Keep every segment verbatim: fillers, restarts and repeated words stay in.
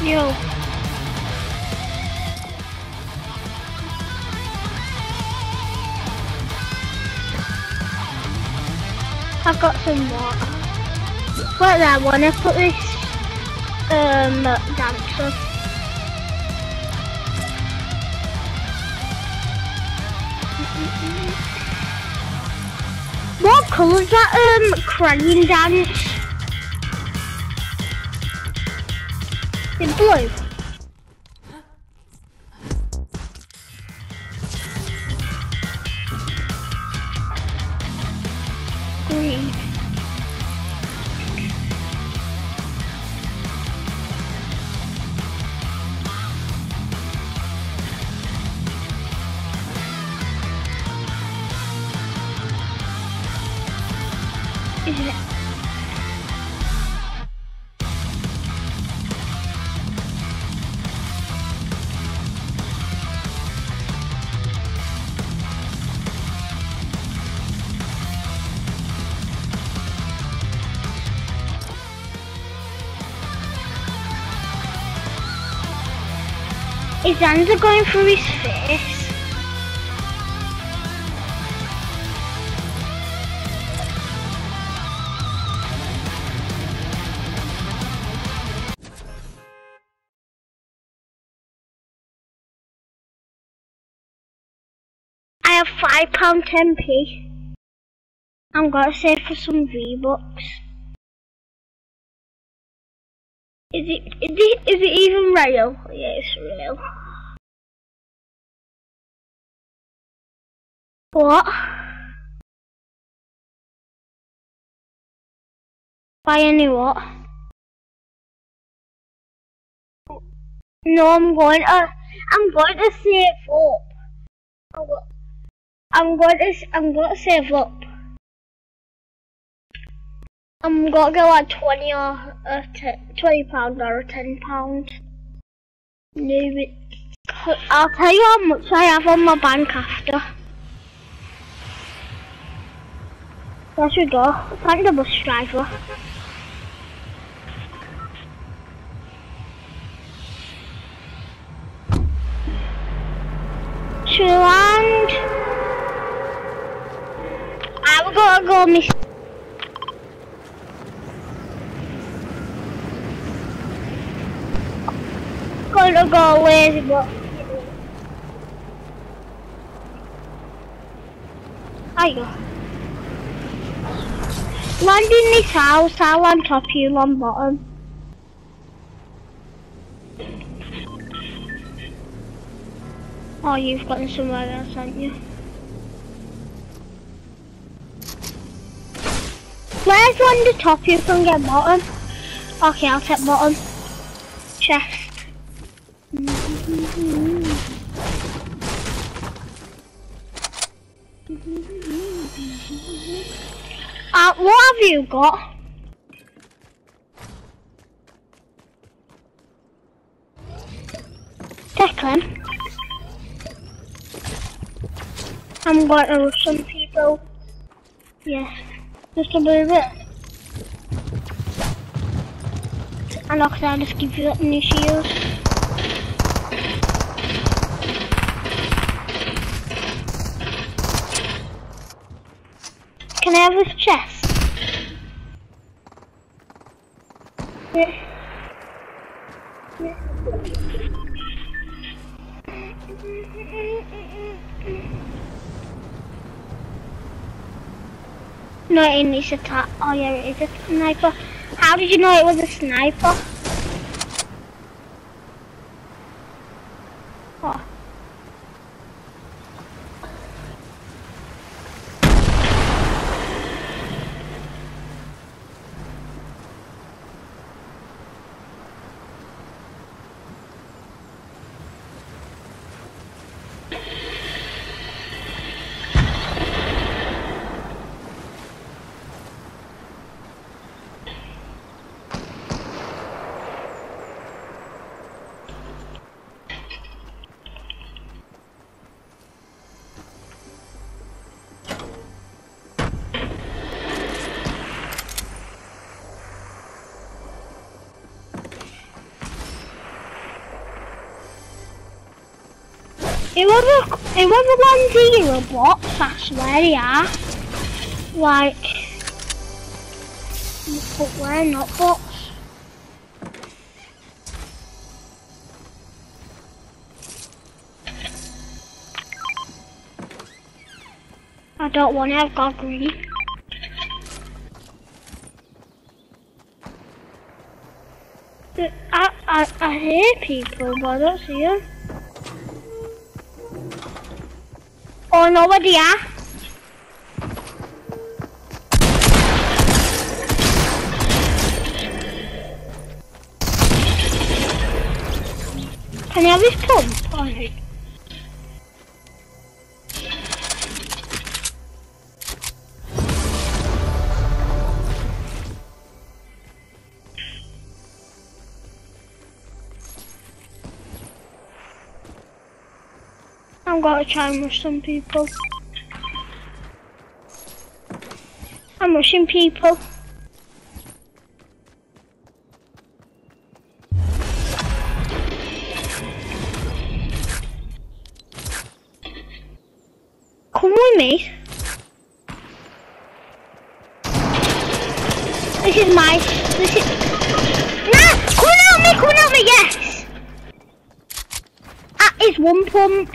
Yo. I've got some water. Wait there, I wanna put this um dance on. What colour's that um crying dance? It's blue. Green. Is it? His hands are going through his face. I have five pound ten p. I'm gonna save for some V-Bucks. Is it, is it, is it even real? Yeah, it's real. What? Buy any what? No, I'm going to, I'm going to save up. I'm, go, I'm going to, I'm going to save up. I'm going to get like twenty or a twenty pound or a ten pound. Leave it. I'll tell you how much I have on my bank after. There we go. Thank the bus driver. To land. I'm gonna go miss. Gonna go away, but there you go. Land in this house, I'll on top, you on bottom. Oh, you've gotten somewhere else, haven't you? Where's on the top? You can get bottom. Okay, I'll take bottom. Chest. Uh, what have you got? Declan. I'm going to rush some people. Yes. Just a bit of it. And I'll just give you that new shield. Can I have this chest? Yeah. Yeah. No, it needs a tap. Oh yeah, it is a sniper. How did you know it was a sniper? Oh. Whoever, whoever lands here are bots, I swear they are. Like, but we're not bots. I don't want to have got green. I, I, I hear people, but I don't see them. Oh, nobody are. Can I have his pump? Alright. I'm gonna try and rush some people. I'm rushing people. Come with me. This is my. This is. Nah! Come and help me! Come and help me! Yes! That is one pump.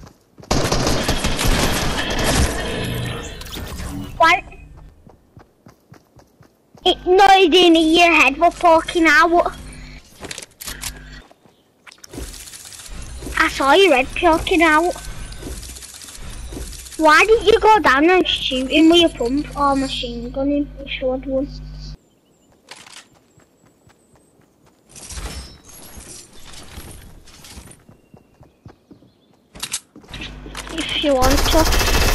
What? It, no, it didn't hit your head for poking out. I saw your head poking out. Why didn't you go down and shoot him with your pump or machine gun if you showed one? If you want to.